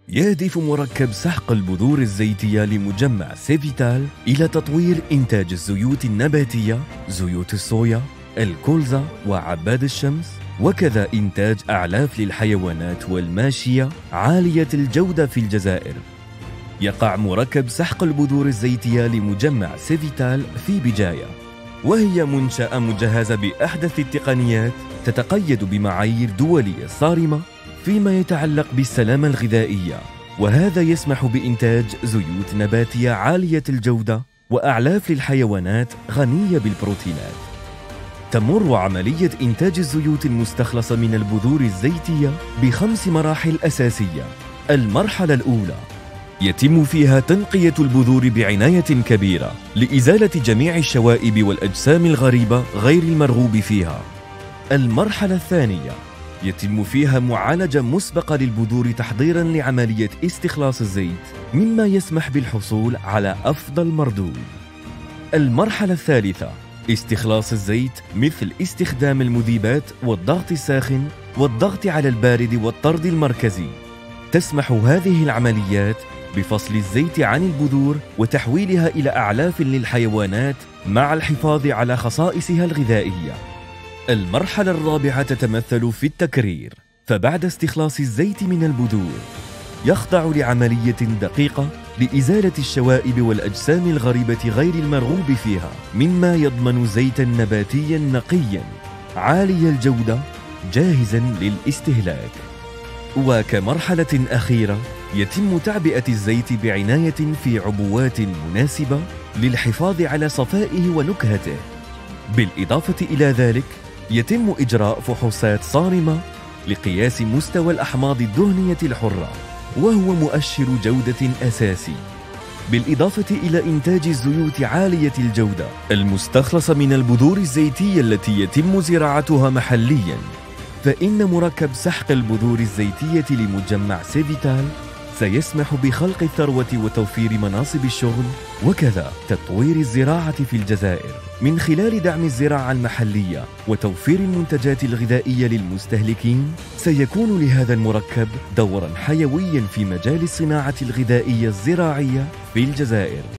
يهدف مركب سحق البذور الزيتية لمجمع سيفيتال إلى تطوير إنتاج الزيوت النباتية، زيوت الصويا، الكولزا وعباد الشمس، وكذا إنتاج أعلاف للحيوانات والماشية عالية الجودة في الجزائر. يقع مركب سحق البذور الزيتية لمجمع سيفيتال في بجاية، وهي منشأة مجهزة بأحدث التقنيات تتقيد بمعايير دولية صارمة فيما يتعلق بالسلامة الغذائية، وهذا يسمح بإنتاج زيوت نباتية عالية الجودة وأعلاف للحيوانات غنية بالبروتينات. تمر عملية إنتاج الزيوت المستخلصة من البذور الزيتية ب5 مراحل أساسية. المرحلة الأولى يتم فيها تنقية البذور بعناية كبيرة لإزالة جميع الشوائب والأجسام الغريبة غير المرغوب فيها. المرحلة الثانية يتم فيها معالجة مسبقة للبذور تحضيراً لعملية استخلاص الزيت، مما يسمح بالحصول على أفضل مردود. المرحلة الثالثة استخلاص الزيت، مثل استخدام المذيبات والضغط الساخن والضغط على البارد والطرد المركزي. تسمح هذه العمليات بفصل الزيت عن البذور وتحويلها إلى أعلاف للحيوانات مع الحفاظ على خصائصها الغذائية. المرحلة الرابعة تتمثل في التكرير، فبعد استخلاص الزيت من البذور يخضع لعملية دقيقة لإزالة الشوائب والأجسام الغريبة غير المرغوب فيها، مما يضمن زيتاً نباتياً نقياً عالي الجودة جاهزاً للاستهلاك. وكمرحلة أخيرة يتم تعبئة الزيت بعناية في عبوات مناسبة للحفاظ على صفائه ونكهته. بالإضافة إلى ذلك يتم إجراء فحوصات صارمة لقياس مستوى الأحماض الدهنية الحرة، وهو مؤشر جودة أساسي، بالإضافة إلى إنتاج الزيوت عالية الجودة المستخلصة من البذور الزيتية التي يتم زراعتها محلياً. فإن مركب سحق البذور الزيتية لمجمع سيفيتال سيسمح بخلق الثروة وتوفير مناصب الشغل، وكذا تطوير الزراعة في الجزائر من خلال دعم الزراعة المحلية وتوفير المنتجات الغذائية للمستهلكين. سيكون لهذا المركب دورا حيويا في مجال الصناعة الغذائية الزراعية في الجزائر.